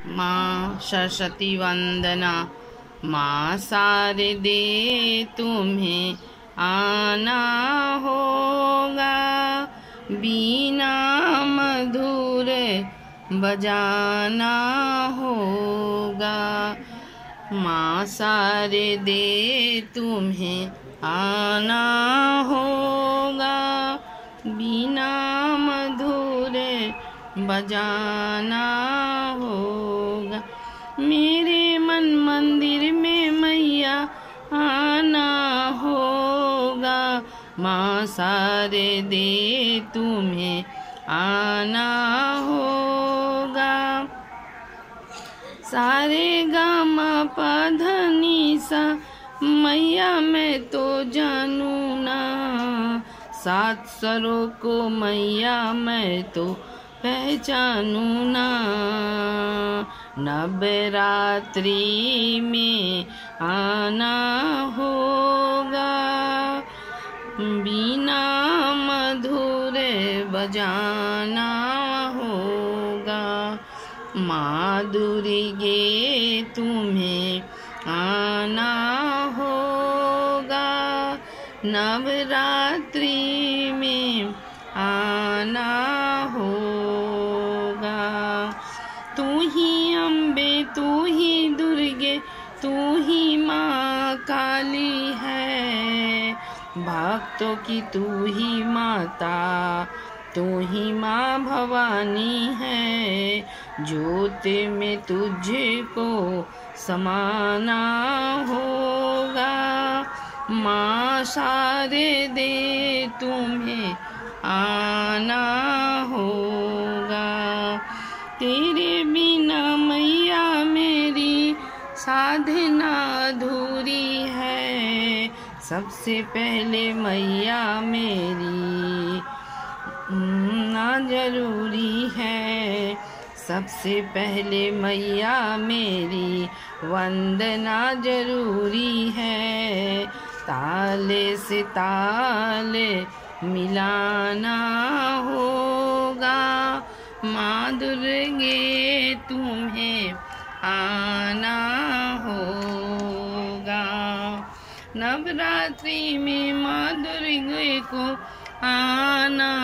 माँ सरस्वती वंदना, माँ शारदे तुम्हें आना होगा, बीना मधुर बजाना होगा। माँ शारदे तुम्हें आना होगा, बीना मधुर बजाना होगा। मेरे मन मंदिर में मैया आना होगा, माँ शारदे तुम्हें आना होगा। सारे गामा पधनी सा मैया मैं तो जानू ना, सात स्वरों को मैया मैं तो पहचानू ना। नवरात्रि में आना होगा, बीना मधुर बजाना होगा। माँ दुर्गे तुम्हें आना होगा, नवरात्रि में आना होगा। तू ही अम्बे तू ही दुर्गे तू ही माँ काली है, भक्तों की तू ही माता तू ही माँ भवानी है। ज्योत में तुझको समाना होगा, माँ शारदे तुम्हें आना होगा। तेरे बिना मैया मेरी साधना अधूरी है, सबसे पहले मैया मेरी ना जरूरी है। सबसे पहले मैया मेरी वंदना जरूरी है। ताले से ताल मिलाना होगा, माँ दुर्गे तुम्हें आना होगा। नवरात्रि में माँ दुर्गे को आना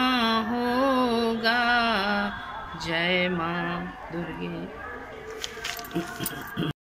होगा। जय माँ दुर्गे।